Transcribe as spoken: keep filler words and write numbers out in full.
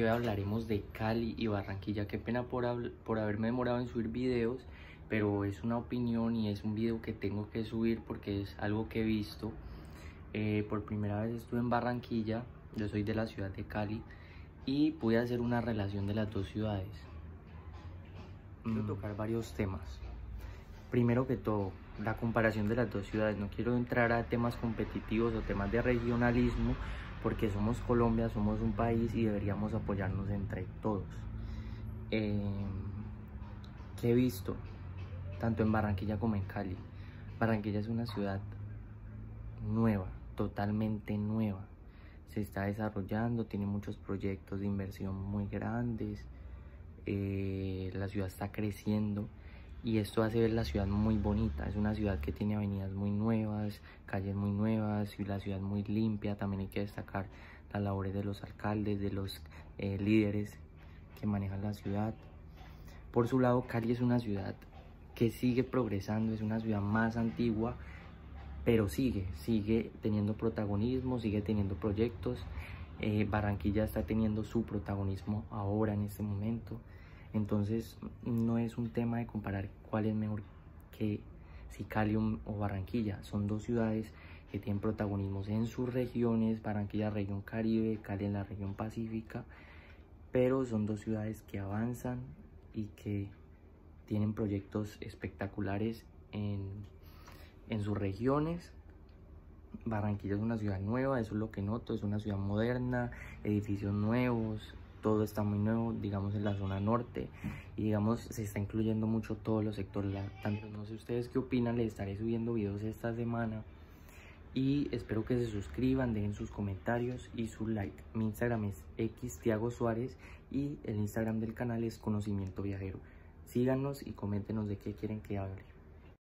hoy hablaremos de Cali y Barranquilla. Qué pena por, por haberme demorado en subir videos, pero es una opinión y es un video que tengo que subir porque es algo que he visto. Eh, por primera vez estuve en Barranquilla, yo soy de la ciudad de Cali, y pude hacer una relación de las dos ciudades. Quiero tocar varios temas. Primero que todo, la comparación de las dos ciudades. No quiero entrar a temas competitivos o temas de regionalismo, porque somos Colombia, somos un país y deberíamos apoyarnos entre todos. Eh, ¿Qué he visto? Tanto en Barranquilla como en Cali. Barranquilla es una ciudad nueva, totalmente nueva. Se está desarrollando, tiene muchos proyectos de inversión muy grandes. Eh, la ciudad está creciendo y esto hace ver la ciudad muy bonita. Es una ciudad que tiene avenidas muy nuevas, calles muy nuevas y la ciudad muy limpia. También hay que destacar las labores de los alcaldes, de los eh, líderes que manejan la ciudad. Por su lado, Cali es una ciudad que sigue progresando, es una ciudad más antigua, pero sigue, sigue teniendo protagonismo, sigue teniendo proyectos. Eh, Barranquilla está teniendo su protagonismo ahora, en este momento. Entonces, no es un tema de comparar cuál es mejor que si Cali o Barranquilla. Son dos ciudades que tienen protagonismos en sus regiones. Barranquilla, región Caribe, Cali en la región Pacífica. Pero son dos ciudades que avanzan y que tienen proyectos espectaculares en, en sus regiones. Barranquilla es una ciudad nueva, eso es lo que noto, es una ciudad moderna, edificios nuevos, todo está muy nuevo, digamos en la zona norte, y digamos se está incluyendo mucho todos los sectores, tanto, no sé ustedes qué opinan, les estaré subiendo videos esta semana, y espero que se suscriban, dejen sus comentarios y su like. Mi Instagram es X Tiago Suárez y el Instagram del canal es Conocimiento Viajero. Síganos y coméntenos de qué quieren que hable.